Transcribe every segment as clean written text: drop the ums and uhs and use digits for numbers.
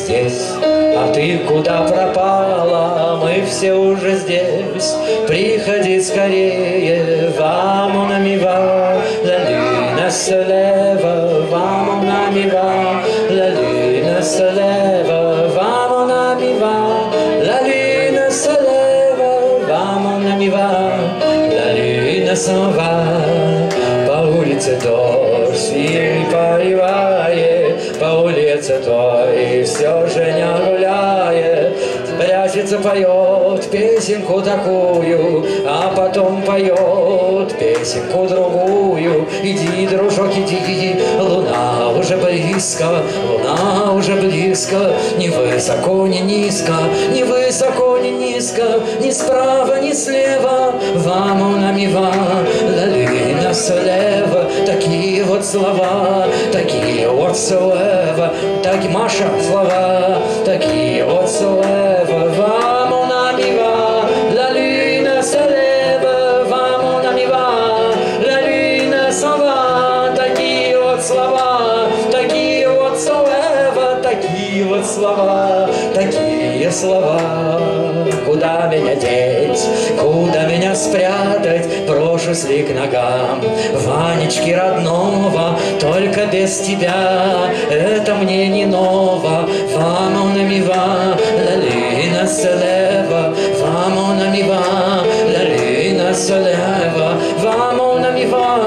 здесь. А ты куда пропала? Мы все уже здесь. Приходи скорее, va mon ami va. La lune se lève, va mon ami va. La lune se lève, va mon ami va. La lune se lève, va mon ami va. La lune s'en va. По улице дождь сильный поливает, по улице той все же не гуляет. Прячется, поет песенку такую, а потом поет песенку другую. Иди, дружок, иди, луна уже близко, луна уже близко. Ни высоко, ни низко, ни высоко, ни низко, ни справа, ни слева. Va mon ami va, la lune se lève. Такие вот слова, такие вот слова, так, Маша, слова, такие вот слова. Va mon ami va, la lune se lève. Va mon ami va, la lune s'en va. Такие вот слова, такие вот слова, такие вот слова, такие слова. Куда меня деть, куда меня спрятать, брошусь ли к ногам Ванечки родного, только без тебя это мне не ново. Va mon ami va, la lune se lève. Va mon ami va, la lune se lève. Va mon ami va,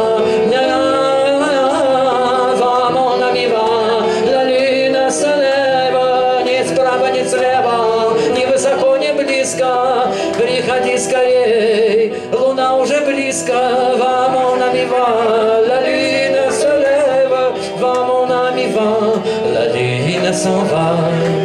va mon ami va, la lune se lève. Ни справа, ни слева, ни высоко, ни близко. Приходи скорей, луна уже близко. Va mon ami va, la lune se lève. Va mon ami va, la lune s'en va.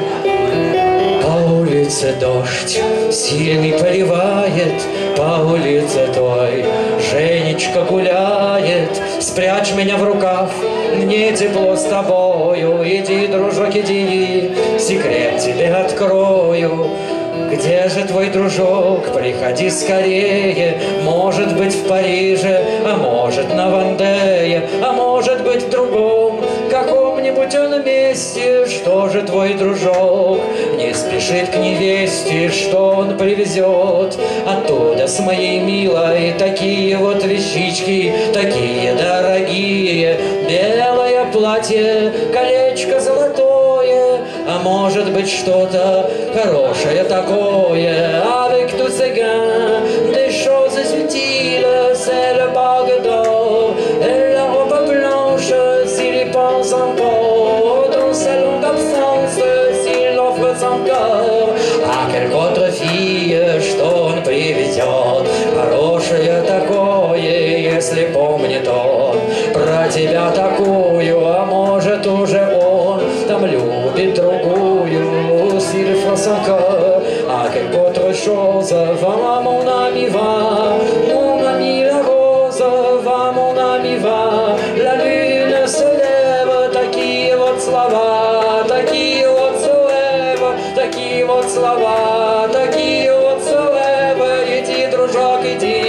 По улице дождь сильный поливает, по улице той Женечка гуляет. Спрячь меня в рукав, мне тепло с тобою. Иди, дружок, иди, секрет тебе открою. Где же твой дружок? Приходи скорее. Может быть, в Париже, а может, на Вандее, а может быть, в другом каком-нибудь он месте. Что же твой дружок не спешит к невесте? Что он привезет оттуда с моей милой? Такие вот вещички, такие дорогие. Белое платье, колечко золотое, а может быть, что-то хорошее такое. Avec tous ces gains, des choses utiles, c'est le bague d'or et la robe blanche, s'il y pense encore dans sa longue absence, s'il l'offre son corps à quelque autre fille, что он приведет хорошее такое, если помнит он про тебя такую, а может уже он там любит другую, s'il faut son corps à quelque autre chose. Va mon ami va, mon ami la rose. Va mon ami va, la lune se lève. Такие вот слова, такие вот слова, такие вот слова, такие вот слова. Иди, дружок, иди.